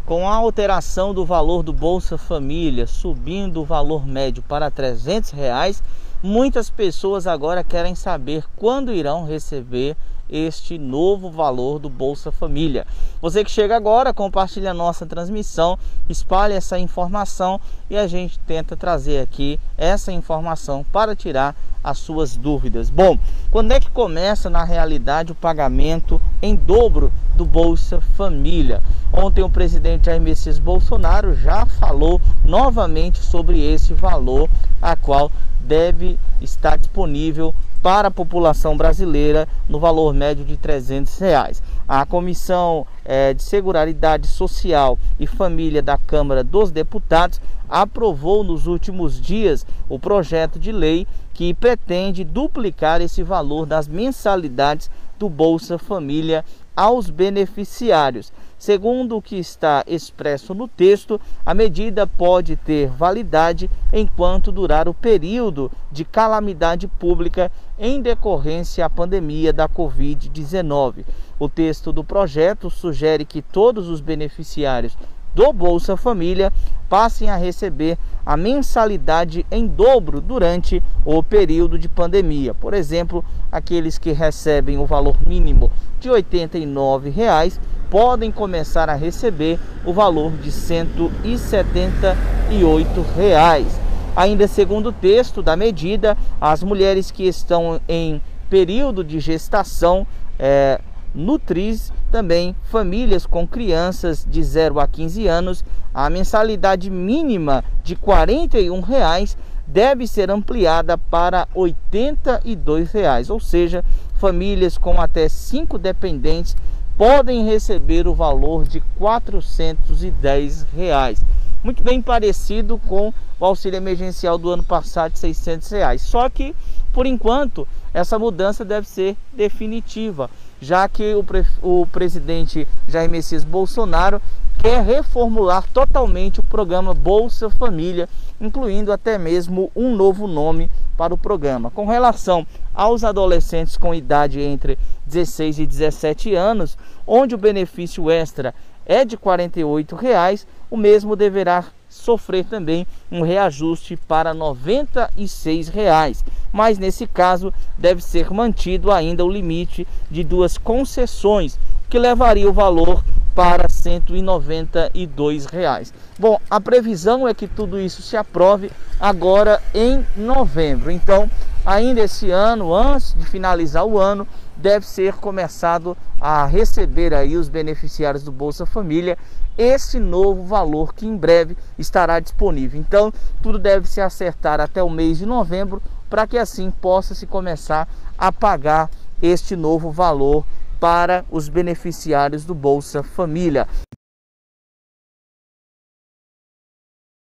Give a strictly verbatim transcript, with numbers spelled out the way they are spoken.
Com a alteração do valor do Bolsa Família, subindo o valor médio para trezentos reais, muitas pessoas agora querem saber quando irão receber este novo valor do Bolsa Família. Você que chega agora, compartilha a nossa transmissão, espalhe essa informação e a gente tenta trazer aqui essa informação para tirar as suas dúvidas. Bom, quando é que começa na realidade o pagamento em dobro do Bolsa Família? Ontem o presidente Jair Messias Bolsonaro já falou novamente sobre esse valor, a qual deve estar disponível para a população brasileira no valor médio de trezentos reais. A Comissão eh, de Seguridade Social e Família da Câmara dos Deputados aprovou nos últimos dias o projeto de lei que pretende duplicar esse valor das mensalidades do Bolsa Família aos beneficiários. Segundo o que está expresso no texto, a medida pode ter validade enquanto durar o período de calamidade pública em decorrência à pandemia da covid dezenove. O texto do projeto sugere que todos os beneficiários do Bolsa Família passem a receber a mensalidade em dobro durante o período de pandemia. Por exemplo, aqueles que recebem o valor mínimo de oitenta e nove reais podem começar a receber o valor de cento e setenta e oito reais. Ainda segundo o texto da medida, as mulheres que estão em período de gestação, é, nutris, também famílias com crianças de zero a quinze anos, a mensalidade mínima de quarenta e um reais deve ser ampliada para oitenta e dois reais, ou seja, famílias com até cinco dependentes podem receber o valor de quatrocentos e dez reais. Muito bem parecido com o auxílio emergencial do ano passado de seiscentos reais. Só que, por enquanto, essa mudança deve ser definitiva, já que o, pre o presidente Jair Messias Bolsonaro quer reformular totalmente o programa Bolsa Família, incluindo até mesmo um novo nome para o programa. Com relação aos adolescentes com idade entre dezesseis e dezessete anos, onde o benefício extra é de quarenta e oito reais, o mesmo deverá sofrer também um reajuste para noventa e seis reais. Mas nesse caso deve ser mantido ainda o limite de duas concessões, que levaria o valor para cento e noventa e dois reais. Bom, a previsão é que tudo isso se aprove agora em novembro. Então, ainda esse ano, antes de finalizar o ano, deve ser começado a receber aí os beneficiários do Bolsa Família esse novo valor que em breve estará disponível. Então, tudo deve se acertar até o mês de novembro para que assim possa se começar a pagar este novo valor para os beneficiários do Bolsa Família.